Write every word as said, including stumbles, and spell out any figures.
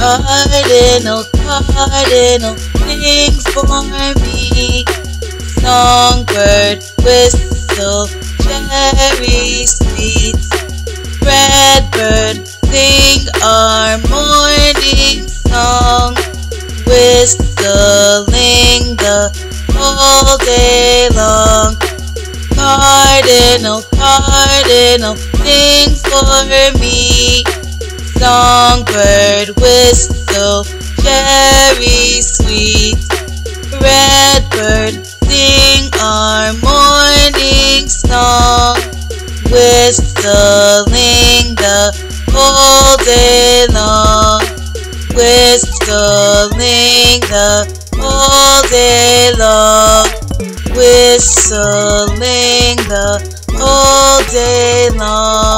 Cardinal, cardinal, sings for me. Songbird, whistle, cherry sweet. Redbird, sing our morning song, whistling the whole day long. Cardinal, cardinal, sings for me. Songbird, whistle, cherry sweet. Redbird, sing our morning song, whistling the whole day long. Whistling the whole day long. Whistling the whole day long.